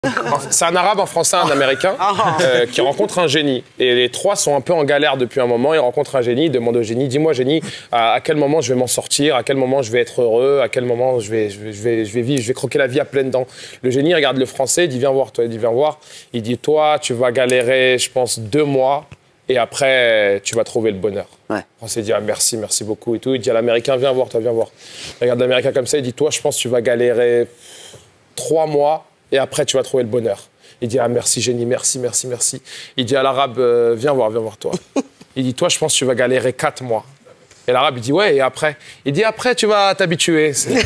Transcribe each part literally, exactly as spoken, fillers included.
C'est un arabe, un français, un américain euh, qui rencontre un génie. Et les trois sont un peu en galère depuis un moment. Ils rencontrent un génie, ils demandent au génie, dis-moi génie, à, à quel moment je vais m'en sortir, à quel moment je vais être heureux, à quel moment je vais, je vais, je vais, je vais vivre, je vais croquer la vie à pleines dents. Le génie regarde le français, il dit viens voir, toi, il dit viens voir. Il dit toi, tu vas galérer, je pense, deux mois. Et après, tu vas trouver le bonheur. Ouais. Le Français dit ah, merci, merci beaucoup et tout. Il dit à l'Américain, viens voir, toi, viens voir. Il regarde l'Américain comme ça, il dit toi, je pense que tu vas galérer trois mois et après, tu vas trouver le bonheur. Il dit ah, merci, génie, merci, merci, merci. Il dit à l'Arabe, euh, viens voir, viens voir, toi. Il dit toi, je pense que tu vas galérer quatre mois. Et l'Arabe, il dit ouais, et après? Il dit après, tu vas t'habituer. C'est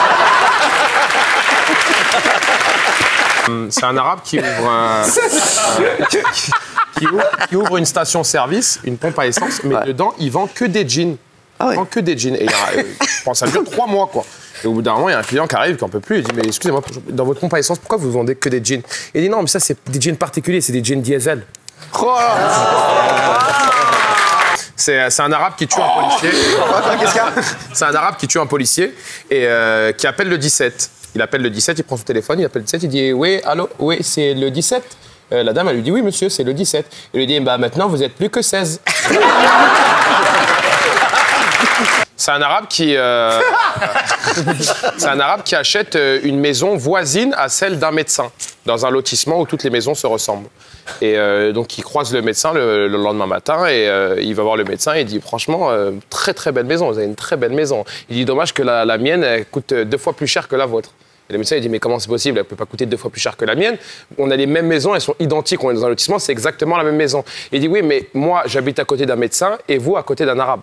un Arabe qui ouvre un. Qui ouvre, qui ouvre une station-service, une pompe à essence, mais ouais. dedans, il vend que des jeans. Ah ouais. Il vend que des jeans. Et euh, je pense que ça dure trois mois, quoi. Et au bout d'un moment, il y a un client qui arrive, qui n'en peut plus. Il dit, mais excusez-moi, dans votre pompe à essence, pourquoi vous vendez que des jeans? Il dit, non, mais ça, c'est des jeans particuliers, c'est des jeans diesel. Oh c'est un Arabe qui tue oh un policier. C'est un Arabe qui tue un policier et euh, qui appelle le dix-sept. Il appelle le dix-sept, il prend son téléphone, il appelle le dix-sept, il dit, oui, allô, oui, c'est le dix-sept. Euh, la dame, elle lui dit, oui, monsieur, c'est le dix-sept. Il lui dit, bah, maintenant, vous êtes plus que seize. C'est un Arabe qui... Euh... C'est un Arabe qui achète une maison voisine à celle d'un médecin, dans un lotissement où toutes les maisons se ressemblent. Et euh, donc, il croise le médecin le, le lendemain matin et euh, il va voir le médecin et il dit, franchement, euh, très, très belle maison, vous avez une très belle maison. Il dit, dommage que la, la mienne, elle coûte deux fois plus cher que la vôtre. Et le médecin il dit mais comment c'est possible, elle ne peut pas coûter deux fois plus cher que la mienne. On a les mêmes maisons, elles sont identiques, on est dans un lotissement, c'est exactement la même maison. Il dit oui mais moi j'habite à côté d'un médecin et vous à côté d'un Arabe.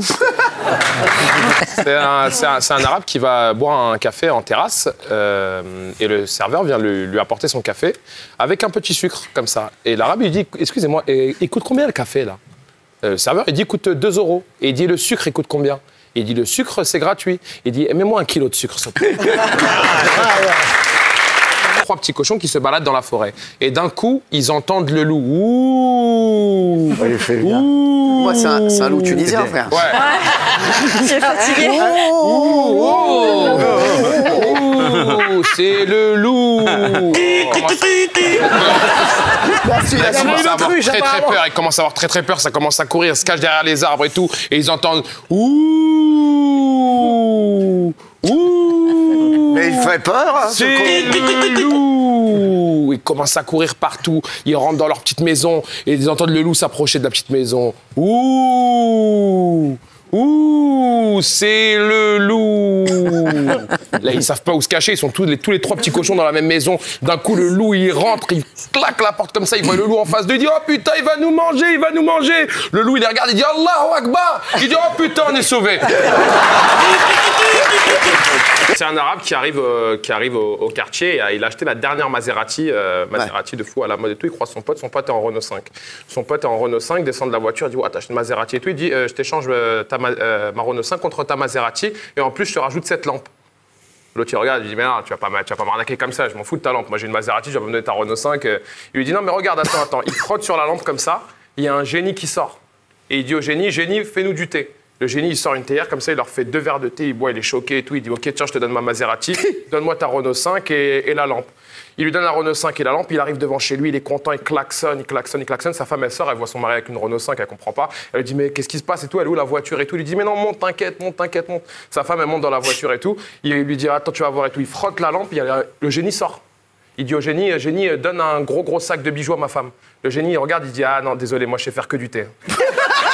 C'est un, un, un Arabe qui va boire un café en terrasse euh, et le serveur vient lui, lui apporter son café avec un petit sucre comme ça. Et l'Arabe il dit excusez-moi, il coûte combien le café là? euh, Le serveur il dit il coûte deux euros. Et il dit le sucre il coûte combien? Il dit, le sucre, c'est gratuit. Il dit, mets-moi un kilo de sucre, s'il te plaît. Trois petits cochons qui se baladent dans la forêt. Et d'un coup, ils entendent le loup. Ouh, ouais, il fait bien. Ouh. Moi, c'est un, un loup tunisien, frère. Ouais. J'ai fatigué. Ouh, ouh, ouh, c'est le loup. Il commence à avoir très très peur, il commence à avoir très très peur, ça commence à courir, il se cache derrière les arbres et tout, et ils entendent ouh, ouh. Mais il fait peur, hein, c'est le loup. Ils commencent à courir partout, ils rentrent dans leur petite maison et ils entendent le loup s'approcher de la petite maison. Ouh. Ouh, c'est le loup. Là, ils savent pas où se cacher. Ils sont tous les, tous les trois petits cochons dans la même maison. D'un coup, le loup, il rentre, il claque la porte comme ça. Il voit le loup en face d'eux. Il dit, oh putain, il va nous manger, il va nous manger. Le loup, il les regarde, il dit, Allahu Akbar. Il dit, oh putain, on est sauvés. C'est un Arabe qui arrive, euh, qui arrive au, au quartier. Et, il a acheté la dernière Maserati, euh, Maserati ouais. de fou à la mode et tout. Il croise son pote. Son pote est en Renault cinq. Son pote est en Renault cinq, descend de la voiture. Il dit, ouais, t'as acheté une Maserati et tout. Il dit, euh, je t'échange euh, ta ma, euh, ma Renault cinq contre ta Maserati. Et en plus, je te rajoute cette lampe. L'autre, il regarde. Il dit, mais non, tu vas pas, tu vas pas m'arnaquer comme ça. Je m'en fous de ta lampe. Moi, j'ai une Maserati. Je vais me donner ta Renault cinq. Il lui dit, non, mais regarde, attends, attends. Il frotte sur la lampe comme ça. Il y a un génie qui sort. Et il dit au génie, génie, fais-nous du thé. Le génie, il sort une théière, comme ça, il leur fait deux verres de thé, il boit, il est choqué et tout. Il dit, ok, tiens, je te donne ma Maserati, donne-moi ta Renault cinq et, et la lampe. Il lui donne la Renault cinq et la lampe, il arrive devant chez lui, il est content, il klaxonne, il klaxonne, il klaxonne. Sa femme, elle sort, elle voit son mari avec une Renault cinq, elle comprend pas. Elle lui dit, mais qu'est-ce qui se passe et tout, elle est où la voiture et tout. Il lui dit, mais non, monte, t'inquiète, monte, t'inquiète, monte. Sa femme, elle monte dans la voiture et tout. Il lui dit, attends, tu vas voir et tout. Il frotte la lampe, il y a, le génie sort. Il dit au génie, génie, donne un gros, gros sac de bijoux à ma femme. Le génie, il regarde, il dit, ah non, désolé, moi, je sais faire que du thé.